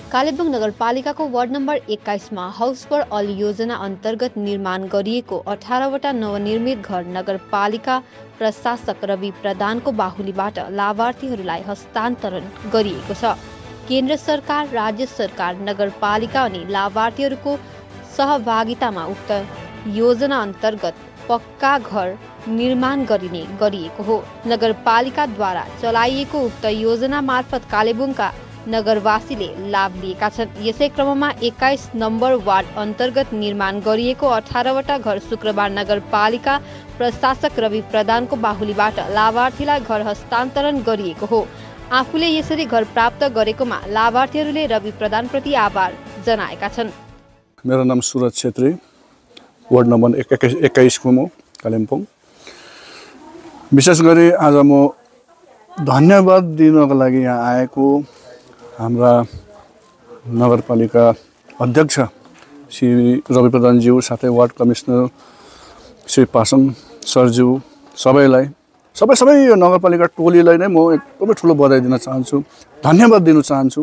कालेबुङ नगरपालिकाको ward number 21 मा house for all योजना अन्तर्गत निर्माण गरिएको 18वटा नवनिर्मित घर नगरपालिका प्रशासक रवि प्रधानको बाहुलीबाट लाभार्थीहरूलाई हस्तान्तरण गरिएको छ। केन्द्र सरकार, राज्य सरकार, नगरपालिका अनि लाभार्थीहरूको सहभागितामा उक्त योजना अन्तर्गत पक्का घर निर्माण गरिएको हो। नगरपालिकाद्वारा चलाइएको उक्त योजना मार्फत कालेबुङका नगरवासीले लाभ लिएका छन्। यसै क्रममा 21 नम्बर वार्ड अन्तर्गत निर्माण गरिएको 18वटा घर शुक्रबार नगरपालिका प्रशासक रवि प्रधानको बाहुलीबाट लाभार्थीलाई घर हस्तान्तरण गरिएको हो। आफूले यसरी घर प्राप्त गरेकोमा लाभार्थीहरूले रवि प्रधानप्रति आभार जनाएका छन्। मेरो नाम सुरज छेत्री, वार्ड नम्बर 21 को म कालिम्पोङ। विशेष गरी आज म धन्यवाद दिनको लागि यहाँ आएको हाम्रा नगरपालिका अध्यक्ष श्री रवि प्रधानज्यू साथै वार्ड कमिसनर श्री पासङ सरज्यू सबैलाई सबै यो नगरपालिका टोलीलाई नै म एकदमै ठुलो बधाई दिन चाहन्छु, धन्यवाद दिन चाहन्छु।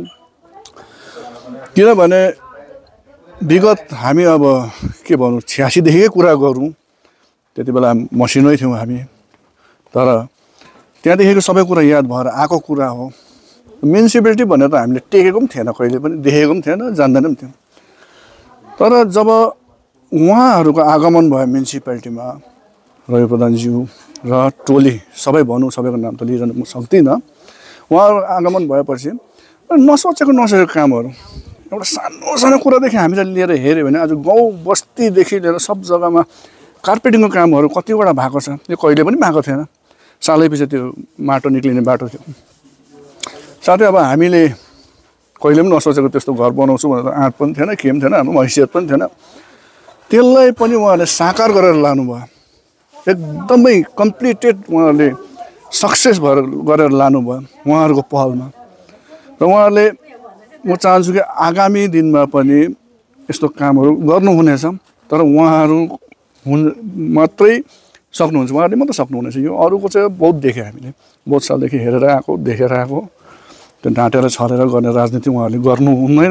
किनभने विगत हामी अब के भनौँ 86 देखिकै कुरा गरौँ, त्यति बेला मसिनै थियौँ हामी, तर त्यहाँदेखिको सबै कुरा याद भएर आएको कुरा हो। म्युनिसिपालिटी भनेर त हामीले टेकेको पनि थिएन, कहिले पनि देखेको पनि थिएन, जान्दैन पनि थियौँ। तर जब उहाँहरूको आगमन भयो म्युनिसिपालिटीमा, रवि प्रधानज्यू र टोली सबै भनौँ, सबैको नाम त लिइरहनु म सक्दिनँ, उहाँहरूको आगमन भएपछि नसोचेको कामहरू एउटा सानो कुरादेखि हामीलाई लिएर हेऱ्यो भने आज गाउँ बस्तीदेखि लिएर सब जग्गामा कार्पेटिङको कामहरू कतिवटा भएको छ। यो कहिले पनि भएको थिएन, सालै पछि त्यो माटो निक्लिने बाटो थियो। साथै अब हामीले कहिले पनि नसोचेको त्यस्तो घर बनाउँछु भनेर आँट पनि थिएन, के पनि थिएन, हाम्रो हैसियत पनि थिएन। त्यसलाई पनि उहाँले साकार गरेर लानुभयो, एकदमै कम्प्लिटेड उहाँहरूले सक्सेस गरेर लानुभयो उहाँहरूको पहलमा। र उहाँहरूले म चाहन्छु कि आगामी दिनमा पनि यस्तो कामहरू गर्नुहुनेछ, तर उहाँहरू मात्रै सक्नुहुन्छ, उहाँहरूले मात्रै सक्नुहुनेछ। यो अरूको चाहिँ बहुत देखेँ हामीले, बहुत सालदेखि हेरेर आएको, देखेर आएको। त्यो ढाँटेर छरेर गर्ने राजनीति उहाँहरूले गर्नु हुँदैन।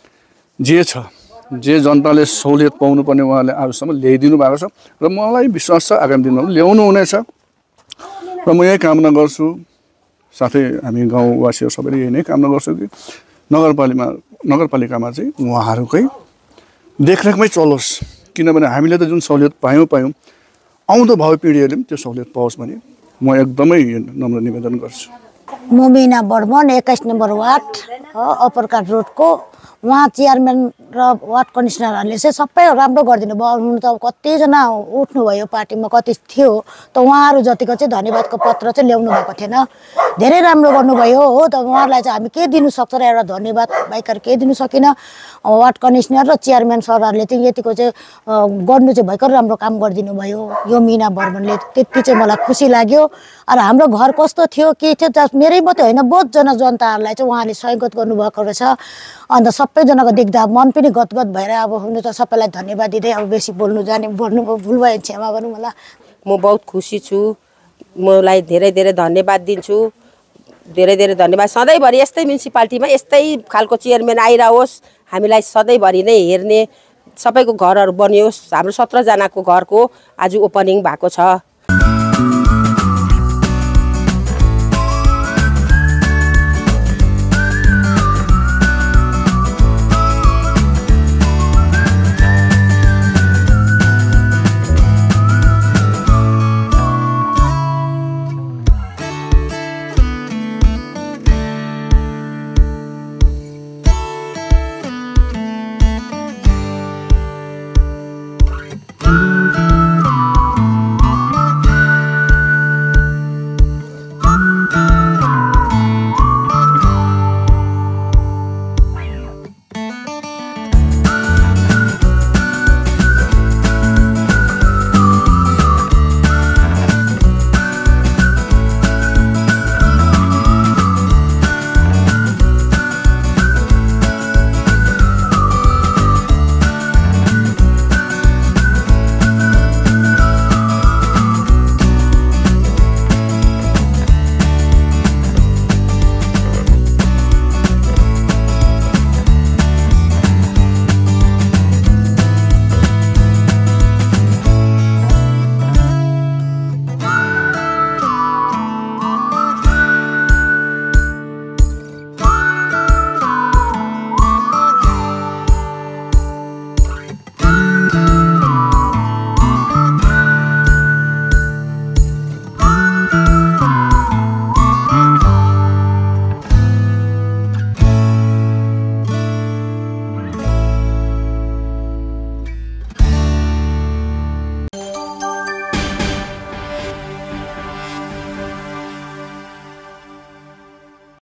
जे जनताले सहुलियत पाउनुपर्ने उहाँहरूले आजसम्म ल्याइदिनु भएको छ र मलाई विश्वास छ आगामी दिनमा पनि ल्याउनु हुनेछ। र म यही कामना गर्छु, साथै हामी गाउँवासीहरू सबैले यही नै कामना गर्छु कि नगरपालिकामा चाहिँ उहाँहरूकै देखरेखमै चलोस्। किनभने हामीले त जुन सहुलियत पायौँ आउँदो भावी पिँढीहरूले पनि त्यो सहुलियत पाओस् भने म एकदमै नम्र निवेदन गर्छु। म मीना बर्मन, 21 नम्बर वार्ड हो, अप्परकाट रोडको। उहाँ चेयरम्यान र वार्ड कमिसनरहरूले चाहिँ सबै राम्रो गरिदिनु भयो। हुनु त कतिजना उठ्नुभयो पार्टीमा, कति थियो, त उहाँहरू जतिको चाहिँ धन्यवादको पत्र चाहिँ ल्याउनु भएको थिएन। धेरै राम्रो गर्नुभयो हो, त उहाँहरूलाई चाहिँ हामी के दिनु सक्छ र एउटा धन्यवाद बाहेक केही दिनु सकिनँ। वार्ड कमिसनर र चेयरम्यान सरहरूले चाहिँ यतिको चाहिँ गर्नु चाहिँ भयङ्कर राम्रो काम गरिदिनु भयो यो मीना बर्मनले, त्यति चाहिँ मलाई खुसी लाग्यो। र हाम्रो घर कस्तो थियो के थियो, मेरै मात्रै होइन बहुतजना जनताहरूलाई चाहिँ उहाँले सहयोग गर्नुभएको रहेछ। अन्त सबैजनाको देख्दा मन पनि गदगद भएर अब हुनु त सबैलाई धन्यवाद दिँदै अब बेसी भन्नु भुल भयो क्षमा गर्नु मलाई। म बहुत खुसी छु, मलाई धेरै धन्यवाद दिन्छु, धेरै धन्यवाद। सधैँभरि यस्तै म्युनिसिपालिटीमा यस्तै खालको चेयरम्यान आइरहोस्, हामीलाई सधैँभरि नै हेर्ने, सबैको घरहरू बनियोस्। हाम्रो 17 जनाको घरको आज ओपनिङ भएको छ।